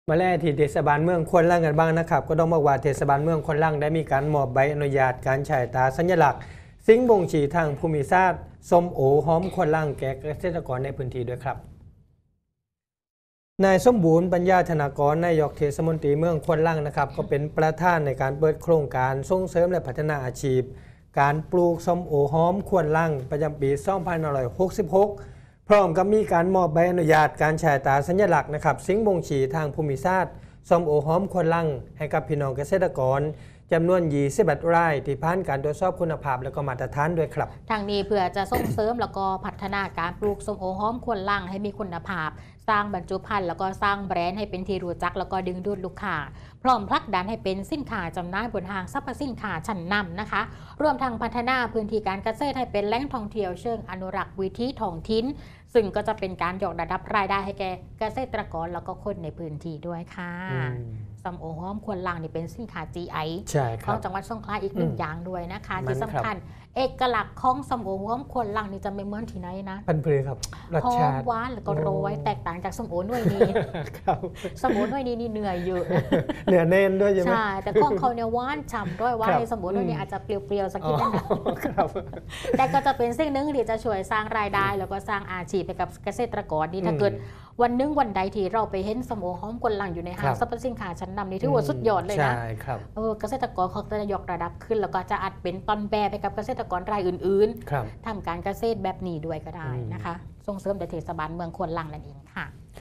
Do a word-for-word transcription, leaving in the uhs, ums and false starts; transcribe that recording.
มาแล่ที่เทศบาลเมืองควนลังกันบ้างนะครับก็ต้องบอกว่าเทศบาลเมืองควนลังได้มีการมอบใบอนุญาตการใช้ตาสัญลักษณ์สิ่งบ่งชี้ทางภูมิศาสตร์ส้มโอหอมควนลังแก่เกษตรกรในพื้นที่ด้วยครับนายสมบูรณ์ปัญญาธนากรนายกเทศมนตรีเมืองควนลังนะครับก็เป็นประธานในการเปิดโครงการส่งเสริมและพัฒนาอาชีพการปลูกส้มโอหอมควนลังประจำปีสองพันห้าร้อยหกสิบหกพร้อมกับมีการมอบใบอนุญาตการใช้ตาสัญลักษณ์นะครับสิ่งบ่งชี้ทางภูมิศาสตร์ส้มโอหอมควนลังให้กับพี่น้องเกษตรกรจำนวนยี่สิบเอ็ดไร่ที่ผ่านการตรวจสอบคุณภาพและก็มาตรฐานด้วยครับทางนี้เพื่อจะส่งเสริมแล้วก็พัฒนาการปลูกส้มโอหอมควนลังให้มีคุณภาพสร้างบรรจุภัณฑ์แล้วก็สร้างแบรนด์ให้เป็นที่รู้จักแล้วก็ดึงดูดลูกค้าพร้อมผลักดันให้เป็นสินค้าจำหน่ายบนห้างสรรพสินค้าชั้นนำนะคะรวมทั้งพัฒนาพื้นที่การเกษตรให้เป็นแหล่งท่องเที่ยวเชิงอนุรักษ์วิถีท้องถิ่นซึ่งก็จะเป็นการยกระดับรายได้ให้แก่เกษตรกรแล้วก็คนในพื้นที่ด้วยค่ะส้มโอหอมควนลังนี่เป็นสินค้า จี ไอ ของจังหวัดสงขลาอีกหนึ่งอย่างด้วยนะคะที่สำคัญเอกลักษณ์ของส้มโอหอมควนลังนี่จะไม่เหมือนที่ไหนนะพันเพลครับหอมหวานแล้วก็โรยแตกต่างจากส้มโอหน่วยนี้ส้มโอหน่วยนี้นี่เหนื่อยเยอะเหนื่อยเน้นด้วยใช่ไหมใช่แต่ของเขาเนี่ยหวานฉ่ำด้วยว่าในส้มโอหน่วยนี้อาจจะเปรี้ยวๆสักนิดนึงแต่ก็จะเป็นสิ่งหนึ่งที่จะช่วยสร้างรายได้แล้วก็สร้างอาชีพให้กับเกษตรกรนี่ถ้าเกิดวันนึงวันใดที่เราไปเห็นส้มโอหอมควนลังอยู่ในห้างสรรพสินค้าชั้นนำนี่ถือว่าสุดยอดเลยนะเออเกษตรกรเขาจะยกระดับขึ้นแล้วก็จะอาจเป็นต้นแบบให้กับเกษตรกรรายอื่นๆทำการเกษตรแบบนี้ด้วยก็ได้นะคะส่งเสริมโดยเทศบาลเมืองควนลังนั่นเองค่ะ